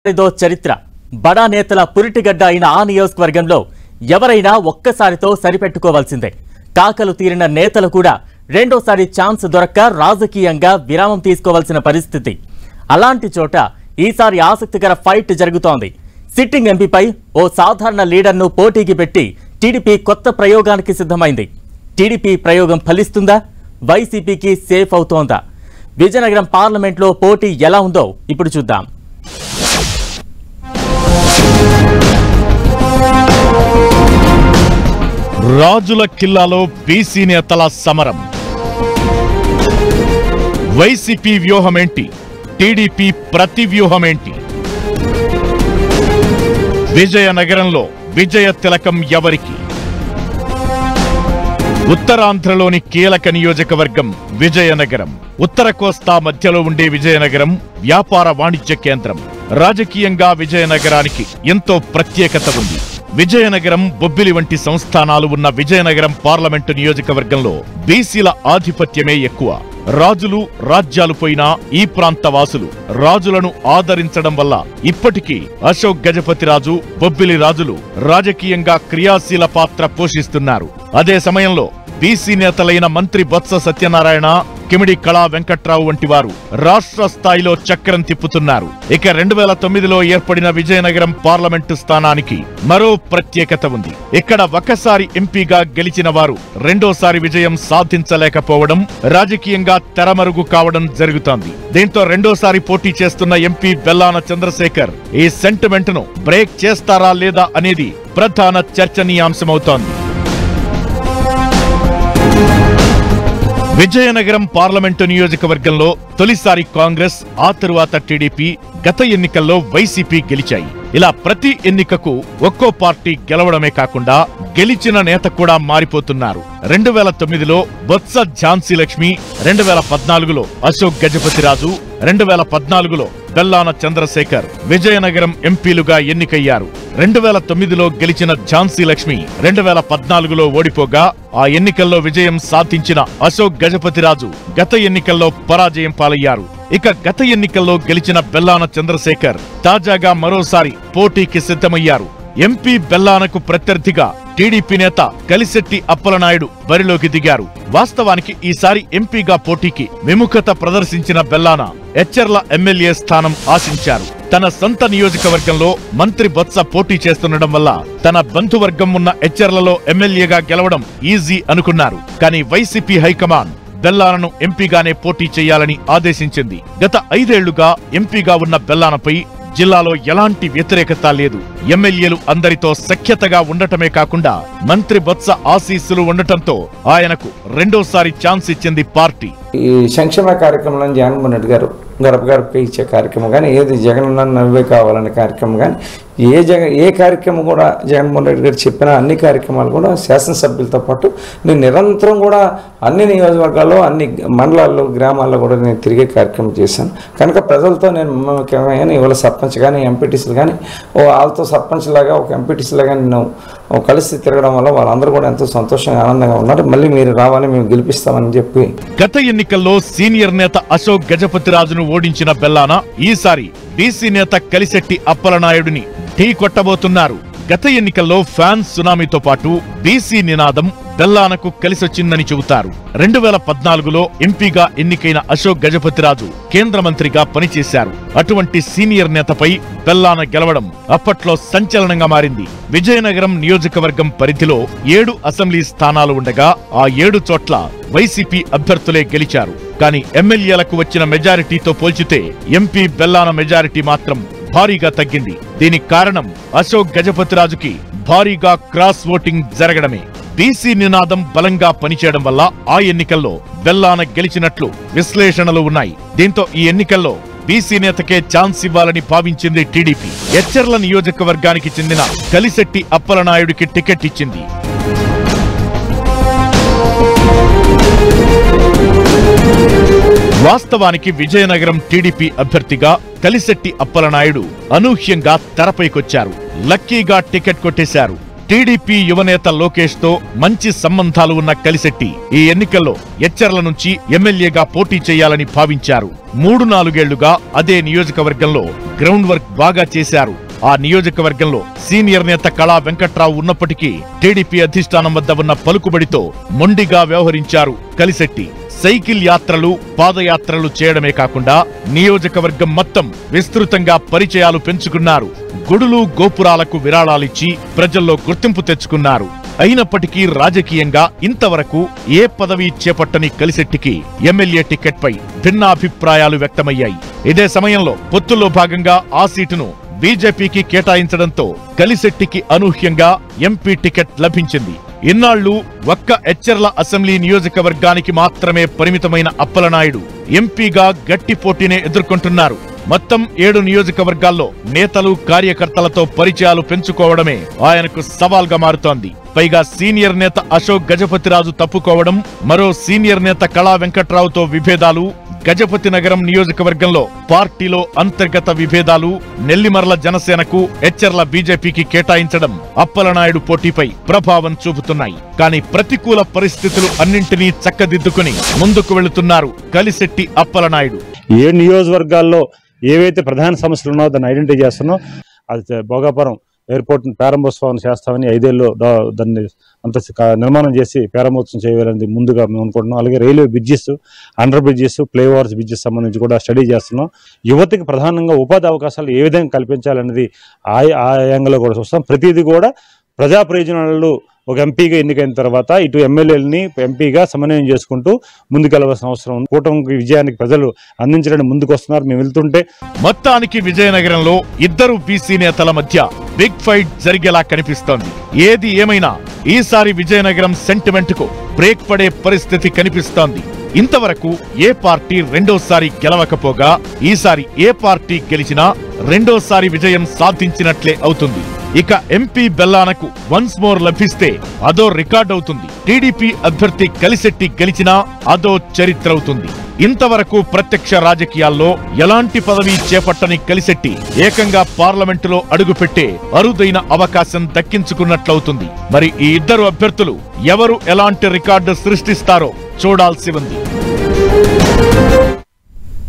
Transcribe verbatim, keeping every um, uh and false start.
ఇదో చరిత్ర బడా నేతల పురిటిగడ్డ అయిన ఆ నియోజకవర్గంలో ఎవరైనా ఒక్కసారితో సరిపెట్టుకోవాల్సిందే. కాకలు తీరిన నేతలు కూడా రెండోసారి ఛాన్స్ దొరక్క రాజకీయంగా విరామం తీసుకోవాల్సిన పరిస్థితి. అలాంటి చోట ఈసారి ఆసక్తికర ఫైట్ జరుగుతోంది. సిట్టింగ్ ఎంపీపై ఓ సాధారణ లీడర్ను పోటీకి పెట్టి టీడీపీ కొత్త ప్రయోగానికి సిద్ధమైంది. టీడీపీ ప్రయోగం ఫలిస్తుందా? వైసీపీకి సేఫ్ అవుతోందా? విజయనగరం పార్లమెంట్లో పోటీ ఎలా ఉందో ఇప్పుడు చూద్దాం. రాజుల కిల్లాలో బీసీ నేతల సమరం. వైసీపీ వ్యూహమేంటి? టీడీపీ ప్రతి వ్యూహమేంటి? విజయనగరంలో విజయ తిలకం ఎవరికి? ఉత్తరాంధ్రలోని కీలక నియోజకవర్గం విజయనగరం. ఉత్తర కోస్తా మధ్యలో ఉండే విజయనగరం వ్యాపార వాణిజ్య కేంద్రం. రాజకీయంగా విజయనగరానికి ఎంతో ప్రత్యేకత ఉంది. విజయనగరం, బొబ్బిలి వంటి సంస్థానాలు ఉన్న విజయనగరం పార్లమెంటు నియోజకవర్గంలో బీసీల ఆధిపత్యమే ఎక్కువ. రాజులు రాజ్యాలు పోయినా ఈ ప్రాంత వాసులు రాజులను ఆదరించడం వల్ల ఇప్పటికీ అశోక్ గజపతిరాజు, బొబ్బిలి రాజులు రాజకీయంగా క్రియాశీల పాత్ర పోషిస్తున్నారు. అదే సమయంలో బీసీ నేతలైన మంత్రి బొత్స సత్యనారాయణ, కిమిడి కళా వెంకట్రావు వంటి వారు రాష్ట్ర స్థాయిలో చక్రం తిప్పుతున్నారు. ఇక రెండు వేల తొమ్మిదిలో ఏర్పడిన విజయనగరం పార్లమెంటు స్థానానికి మరో ప్రత్యేకత ఉంది. ఇక్కడ ఒకసారి ఎంపీగా గెలిచిన వారు రెండోసారి విజయం సాధించలేకపోవడం, రాజకీయంగా తెరమరుగు కావడం జరుగుతోంది. దీంతో రెండోసారి పోటీ చేస్తున్న ఎంపీ బెల్లాన చంద్రశేఖర్ ఈ సెంటిమెంట్ ను బ్రేక్ చేస్తారా లేదా అనేది ప్రధాన చర్చనీయాంశమవుతోంది. విజయనగరం పార్లమెంటు నియోజకవర్గంలో తొలిసారి కాంగ్రెస్, ఆ తరువాత టీడీపీ, గత ఎన్నికల్లో వైసీపీ గెలిచాయి. ఇలా ప్రతి ఎన్నికకు ఒక్కో పార్టీ గెలవడమే కాకుండా గెలిచిన నేత కూడా మారిపోతున్నారు. రెండు వేల తొమ్మిదిలో బొత్స ఝాన్సీ లక్ష్మి, రెండు వేల పద్నాలుగులో అశోక్ గజపతిరాజు, రెండు వేల పద్నాలుగులో బెల్లాన చంద్రశేఖర్ విజయనగరం ఎంపీలుగా ఎన్నికయ్యారు. రెండు వేల తొమ్మిదిలో గెలిచిన ఝాన్సీ లక్ష్మి రెండు వేల పద్నాలుగులో ఓడిపోగా ఆ ఎన్నికల్లో విజయం సాధించిన అశోక్ గజపతిరాజు గత ఎన్నికల్లో పరాజయం పాలయ్యారు. ఇక గత ఎన్నికల్లో గెలిచిన బెల్లాన చంద్రశేఖర్ తాజాగా మరోసారి పోటీకి సిద్ధమయ్యారు. ఎంపీ బెల్లానకు ప్రత్యర్థిగా టీడీపీ నేత కలిశెట్టి అప్పలనాయుడు బరిలోకి దిగారు. వాస్తవానికి ఈసారి ఎంపీగా పోటీకి విముఖత ప్రదర్శించిన బెల్లాన ఎచ్చెర్ల ఎమ్మెల్యే స్థానం ఆశించారు. తన సొంత నియోజకవర్గంలో మంత్రి బొత్స పోటీ చేస్తుండడం వల్ల తన బంధువర్గం ఉన్న ఎచ్చెర్లలో ఎమ్మెల్యేగా గెలవడం ఈజీ అనుకున్నారు. కానీ వైసీపీ హైకమాండ్ బెల్లానను ఎంపీగానే పోటీ చేయాలని ఆదేశించింది. గత ఐదేళ్లుగా ఎంపీగా ఉన్న బెల్లానపై జిల్లాలో ఎలాంటి వ్యతిరేకత లేదు. ఎమ్మెల్యేలు అందరితో సఖ్యతగా ఉండటమే కాకుండా మంత్రి బొత్స ఆశీస్సులు ఉండటంతో ఆయనకు రెండోసారి ఛాన్స్ ఇచ్చింది పార్టీ. ఈ సంక్షేమ కార్యక్రమంలో జగన్మోహన్ రెడ్డి గారు గడప గడపకి ఇచ్చే కార్యక్రమం కానీ, ఏది జగన్ నవ్వే కావాలనే కార్యక్రమం కానీ, ఏ జగ ఏ కార్యక్రమం కూడా జగన్మోహన్ రెడ్డి గారు చెప్పిన అన్ని కార్యక్రమాలు కూడా శాసనసభ్యులతో పాటు నేను నిరంతరం కూడా అన్ని నియోజకవర్గాల్లో, అన్ని మండలాల్లో, గ్రామాల్లో కూడా నేను తిరిగే కార్యక్రమం చేశాను. కనుక ప్రజలతో నేను ముఖ్యమైన ఇవాళ సర్పంచ్ కానీ, ఎంపీటీసీలు కానీ, ఓ వాళ్ళతో సర్పంచ్ లాగా ఒక ఎంపీటీసీ లాగా నేను కలిసి తిరగడం వల్ల వాళ్ళందరూ కూడా ఎంతో సంతోషంగా, ఆనందంగా ఉన్నారు. మళ్ళీ మీరు రావాలి, మేము గెలిపిస్తామని చెప్పి. గత ఎన్నికల్లో సీనియర్ నేత అశోక్ గజపతిరాజును ఓడించిన బెల్లాన ఈసారి బీసీ నేత కలిశెట్టి అప్పలనాయుడిని ఢీ కొట్టబోతున్నారు. గత ఎన్నికల్లో ఫ్యాన్స్ సునామీతో పాటు బీసీ నినాదం బెల్లానకు కలిసొచ్చిందని చెబుతారు. రెండు వేల పద్నాలుగులో ఎంపీగా ఎన్నికైన అశోక్ గజపతిరాజు కేంద్ర మంత్రిగా పనిచేశారు. అటువంటి సీనియర్ నేతపై బెల్లాన గెలవడం అప్పట్లో సంచలనంగా మారింది. విజయనగరం నియోజకవర్గం పరిధిలో ఏడు అసెంబ్లీ స్థానాలు ఉండగా ఆ ఏడు చోట్ల వైసీపీ అభ్యర్థులే గెలిచారు. కానీ ఎమ్మెల్యేలకు వచ్చిన మెజారిటీతో పోల్చితే ఎంపీ బెల్లాన మెజారిటీ మాత్రం భారీగా తగ్గింది. దీనికి కారణం అశోక్ గజపతిరాజుకి భారీగా క్రాస్ ఓటింగ్ జరగడమే. బీసీ నినాదం బలంగా పనిచేయడం వల్ల ఆ ఎన్నికల్లో బెల్లాన గెలిచినట్లు విశ్లేషణలు ఉన్నాయి. దీంతో ఈ ఎన్నికల్లో బీసీ నేతకే ఛాన్స్ ఇవ్వాలని భావించింది టీడీపీ. ఎచ్చెర్ల నియోజకవర్గానికి చెందిన కలిశెట్టి అప్పలనాయుడికి టికెట్ ఇచ్చింది. వాస్తవానికి విజయనగరం టీడీపీ అభ్యర్థిగా కలిశెట్టి అప్పలనాయుడు అనూహ్యంగా తెరపైకొచ్చారు. లక్కీగా టికెట్ కొట్టేశారు. టీడీపీ యువనేత లోకేష్ తో మంచి సంబంధాలు ఉన్న కలిశెట్టి ఈ ఎన్నికల్లో ఎచ్చర్ల నుంచి ఎమ్మెల్యేగా పోటీ చేయాలని భావించారు. మూడు నాలుగేళ్లుగా అదే నియోజకవర్గంలో గ్రౌండ్ వర్క్ బాగా చేశారు. ఆ నియోజకవర్గంలో సీనియర్ నేత కళా వెంకట్రావు ఉన్నప్పటికీ టీడీపీ అధిష్టానం వద్ద ఉన్న పలుకుబడితో మొండిగా వ్యవహరించారు కలిశెట్టి. సైకిల్ యాత్రలు, పాదయాత్రలు చేయడమే కాకుండా నియోజకవర్గం మొత్తం విస్తృతంగా పరిచయాలు పెంచుకున్నారు. గుడులు, గోపురాలకు విరాళాలిచ్చి ప్రజల్లో గుర్తింపు తెచ్చుకున్నారు. అయినప్పటికీ రాజకీయంగా ఇంతవరకు ఏ పదవి చేపట్టని కలిశెట్టికి ఎమ్మెల్యే టికెట్ పై భిన్నాభిప్రాయాలు వ్యక్తమయ్యాయి. ఇదే సమయంలో పొత్తుల్లో భాగంగా ఆ సీటును బీజేపీకి కేటాయించడంతో కలిశెట్టికి అనూహ్యంగా ఎంపీ టికెట్ లభించింది. ఇన్నాళ్లు ఒక్క ఎచ్చర్ల అసెంబ్లీ నియోజకవర్గానికి మాత్రమే పరిమితమైన అప్పలనాయుడు ఎంపీగా గట్టి పోటీనే ఎదుర్కొంటున్నారు. మొత్తం ఏడు నియోజకవర్గాల్లో నేతలు, కార్యకర్తలతో పరిచయాలు పెంచుకోవడమే ఆయనకు సవాల్గా మారుతోంది. పైగా సీనియర్ నేత అశోక్ గజపతిరాజు తప్పుకోవడం, మరో సీనియర్ నేత కళా వెంకట్రావుతో విభేదాలు, గజపతి నగరం నియోజకవర్గంలో పార్టీలో అంతర్గత విభేదాలు, నెల్లిమర్ల జనసేనకు, ఎచ్చర్ల బీజేపీకి కేటాయించడం అప్పలనాయుడు పోటీపై ప్రభావం చూపుతున్నాయి. కానీ ప్రతికూల పరిస్థితులు అన్నింటినీ చక్కదిద్దుకుని ముందుకు వెళుతున్నారు కలిశెట్టి అప్పలనాయుడు. ఏ నియోజకవర్గాల్లో ఏవైతే ప్రధాన సమస్యలు ఉన్నాయో దాన్ని ఐడెంటిఫై చేస్తున్నాం. అది భోగాపురం ఎయిర్పోర్ట్ ప్రారంభోత్సవం చేస్తామని ఐదేళ్ళు దాన్ని అంత నిర్మాణం చేసి ప్రారంభోత్సవం చేయాలని ముందుగా మేము అనుకుంటున్నాం. అలాగే railway bridges, under bridges, flyovers bridges సంబంధించి కూడా స్టడీ చేస్తున్నాం. యువతకి ప్రధానంగా ఉపాధి అవకాశాలు ఏ విధంగా కల్పించాలనేది ఆ ఆ యాంగిల్లో కూడా చూస్తాం. ప్రతిదీ కూడా ప్రజా ప్రయోజనాలు ఒక ఎంపీగా ఎన్నికైన తర్వాత ఇటు ఎమ్మెల్యేలని ఎంపీగా సమన్వయం చేసుకుంటూ ముందుకెళ్లవలసిన అవసరం ఉంది. కూటమికి విజయానికి ప్రజలు అందించడానికి ముందుకు వస్తున్నారు. మేము వెళ్తుంటే మొత్తానికి విజయనగరంలో ఇద్దరు బీసీ నేతల మధ్య బిగ్ ఫైట్ జరిగేలా కనిపిస్తోంది. ఏది ఏమైనా ఈసారి విజయనగరం సెంటిమెంట్ కు బ్రేక్ పడే పరిస్థితి కనిపిస్తోంది. ఇంతవరకు ఏ పార్టీ రెండోసారి గెలవకపోగా ఈసారి ఏ పార్టీ గెలిచినా రెండోసారి విజయం సాధించినట్లే అవుతుంది. ఇక ఎంపీ బెల్లానకు వన్స్ మోర్ లభిస్తే అదో రికార్డ్ అవుతుంది. టీడీపీ అభ్యర్థి కలిశెట్టి గెలిచినా అదో చరిత్ర అవుతుంది. ఇంతవరకు ప్రత్యక్ష రాజకీయాల్లో ఎలాంటి పదవి చేపట్టని కలిశెట్టి ఏకంగా పార్లమెంటులో అడుగుపెట్టే అరుదైన అవకాశం దక్కించుకున్నట్లవుతుంది. మరి ఈ ఇద్దరు అభ్యర్థులు ఎవరు ఎలాంటి రికార్డు సృష్టిస్తారో చూడాల్సి ఉంది.